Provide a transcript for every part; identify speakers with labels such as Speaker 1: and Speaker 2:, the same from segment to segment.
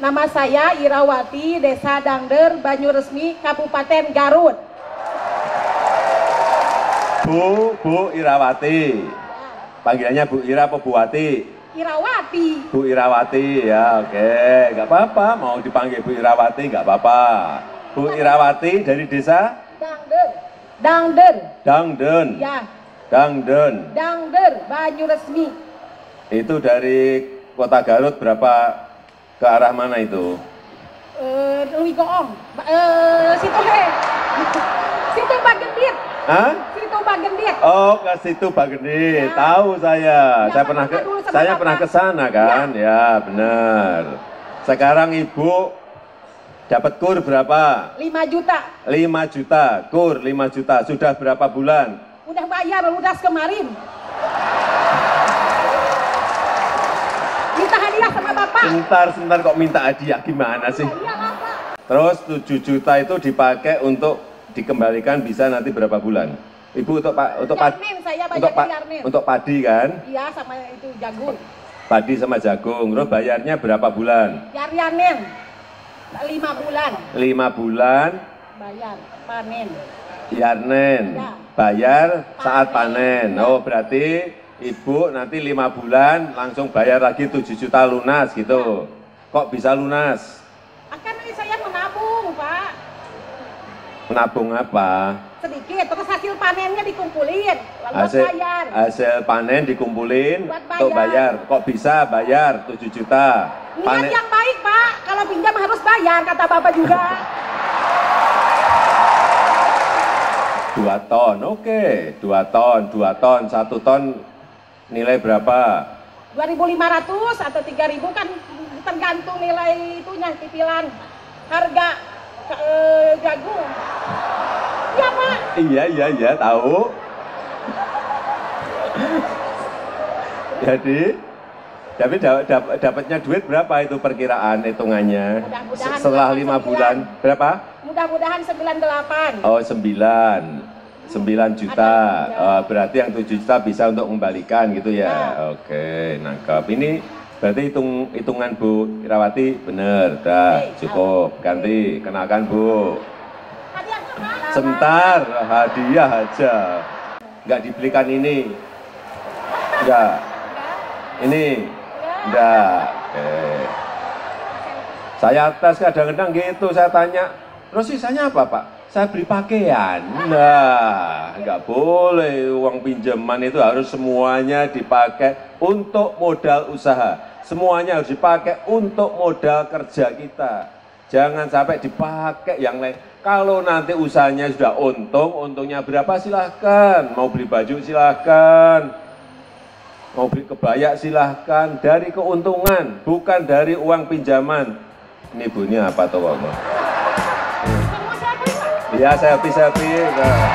Speaker 1: Nama saya Irawati, Desa Dangder, Banyuresmi, Kabupaten Garut.
Speaker 2: Bu Irawati. Panggilannya Bu Ira apa Bu Wati?
Speaker 1: Irawati.
Speaker 2: Bu Irawati, ya oke. Nggak apa-apa, mau dipanggil Bu Irawati nggak apa-apa. Bu Irawati dari desa?
Speaker 1: Dangder. Dangder.
Speaker 2: Dangden.
Speaker 1: Ya.
Speaker 2: Dangden.
Speaker 1: Dangder, Banyuresmi.
Speaker 2: Itu dari kota Garut berapa ke arah mana itu?
Speaker 1: Lui Goong. Situ he. Situ Bagendit.
Speaker 2: Hah?
Speaker 1: Situ Bagendit.
Speaker 2: Oh, ke situ Bagendit.
Speaker 1: Ya.
Speaker 2: Tahu saya.
Speaker 1: Ya,
Speaker 2: Saya pernah ke sana kan? Ya, benar. Sekarang Ibu dapat kur berapa?
Speaker 1: 5 juta.
Speaker 2: 5 juta. Kur 5 juta. Sudah berapa bulan?
Speaker 1: Udah bayar, lunas kemarin. Minta hadiah sama Bapak.
Speaker 2: Sebentar kok minta hadiah gimana sih?
Speaker 1: Iya, Bapak.
Speaker 2: Terus 7 juta itu dipakai untuk dikembalikan bisa nanti berapa bulan? Ibu untuk
Speaker 1: Yarnen, saya bayar Yarnen.
Speaker 2: untuk padi kan?
Speaker 1: Iya, sama itu jagung.
Speaker 2: Padi sama jagung. Terus bayarnya berapa bulan?
Speaker 1: Yarnen. 5 bulan
Speaker 2: 5 bulan
Speaker 1: bayar panen.
Speaker 2: Yarnen.
Speaker 1: Ya.
Speaker 2: Bayar saat panen. Oh, berarti Ibu nanti 5 bulan langsung bayar lagi 7 juta lunas gitu. Kok bisa lunas?
Speaker 1: Akan saya menabung, Pak.
Speaker 2: Menabung apa?
Speaker 1: Sedikit, terus hasil panennya dikumpulin, lalu bayar.
Speaker 2: Hasil panen dikumpulin
Speaker 1: Buat
Speaker 2: untuk bayar. Kok bisa bayar 7 juta?
Speaker 1: Niat yang baik, Pak. Kalau pinjam harus bayar, kata Bapak juga.
Speaker 2: 2 ton, oke. 2 ton, 1 ton nilai berapa?
Speaker 1: 2.500 atau 3.000 kan tergantung nilai itunya, titilan harga jagung. Iya, Pak.
Speaker 2: Iya, tahu. Jadi, tapi dapatnya duit berapa itu perkiraan hitungannya?
Speaker 1: Mudah-mudahan
Speaker 2: setelah 5 bulan berapa?
Speaker 1: Mudah-mudahan 98.
Speaker 2: Oh, 9 juta. Oh, berarti yang 7 juta bisa untuk mengembalikan gitu ya.
Speaker 1: Nah.
Speaker 2: Oke, nangkap. Ini berarti hitungan Bu Irawati benar, dah cukup. Ganti, kenalkan Bu.
Speaker 1: Hadiah sama.
Speaker 2: Sebentar, hadiah aja. Nggak dibelikan ini. Enggak. Ini. Enggak. Oke. Saya tes kadang-kadang gitu, saya tanya, terus sisanya apa Pak? Saya beli pakaian. Nah, nggak boleh uang pinjaman itu harus semuanya dipakai untuk modal usaha. Semuanya harus dipakai untuk modal kerja kita. Jangan sampai dipakai yang lain. Kalau nanti usahanya sudah untung, untungnya berapa silahkan. Mau beli baju silahkan. Mau beli kebaya silahkan. Dari keuntungan, bukan dari uang pinjaman. Ini bunyinya apa tuh Pak? Iya, selfie. Nah.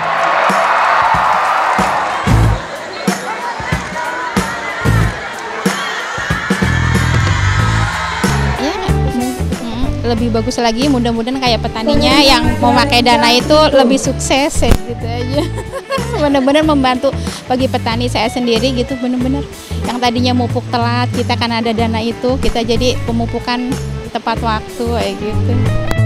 Speaker 3: Lebih bagus lagi, mudah-mudahan kayak petaninya yang memakai dana itu lebih sukses ya, gitu aja. Benar-benar membantu bagi petani saya sendiri gitu, benar-benar yang tadinya mupuk telat, kita kan ada dana itu, kita jadi pemupukan tepat waktu kayak gitu.